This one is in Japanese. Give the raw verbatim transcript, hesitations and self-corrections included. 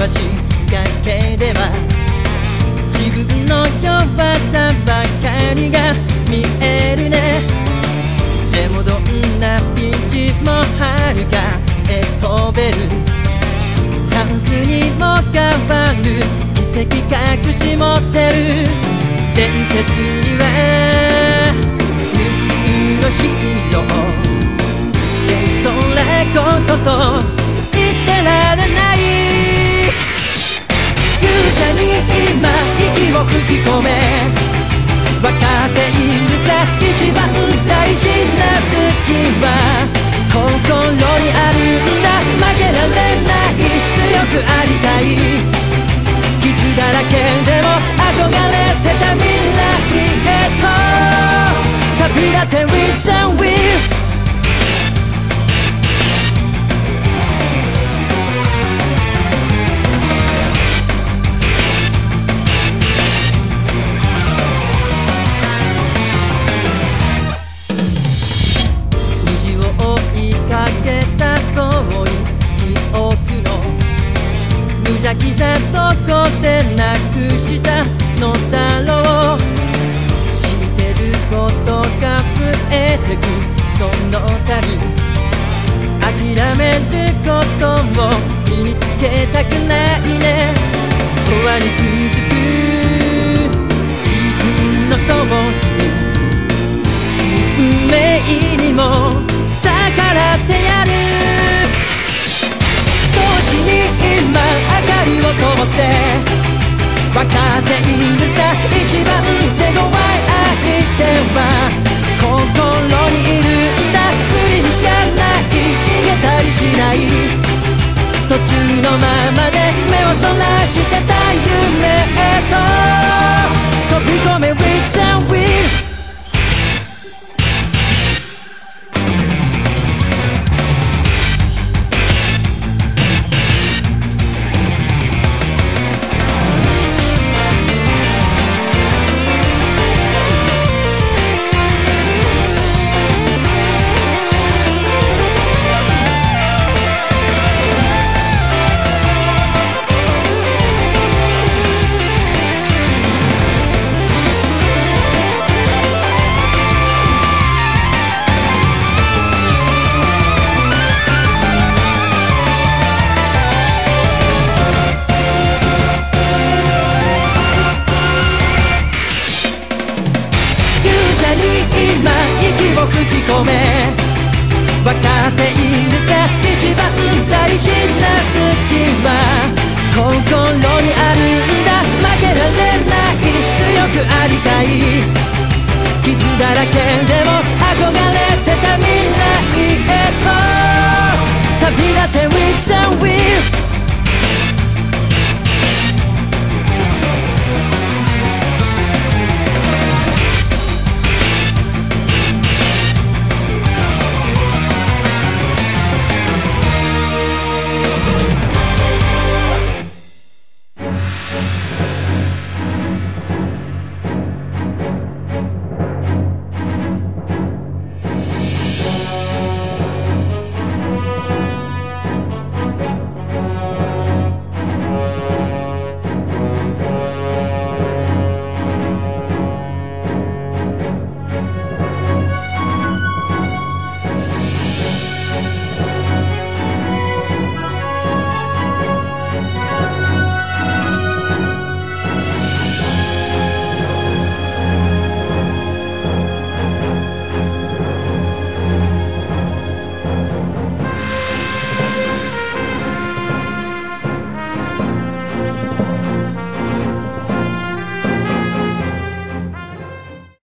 しかけでは自分の弱さばかりが見えるね。でもどんなピンチも遥かへ飛べる、チャンスにも変わる奇跡隠し持ってる。伝説には無数のヒーロー、それことと言ってられない。勇者に今息を吹き込め、分かっているさ一番大事な武器は心にあるんだ。負けられない、強くありたい、傷だらけでも憧れてた未来へと旅立て With and Will。無邪気さどこでなくしたのだろう。知ってることが増えてくその度、諦めることを身につけたくないね。永遠に続く自分のソウルに運命にも逆らってやる。今明かりを灯せ、分かっているさ一番手強い相手は心にいるんだ。すり抜かない、逃げたりしない、途中のままで目をそらしてた夢へと飛び込め With and Will。今息を吹き込め、分か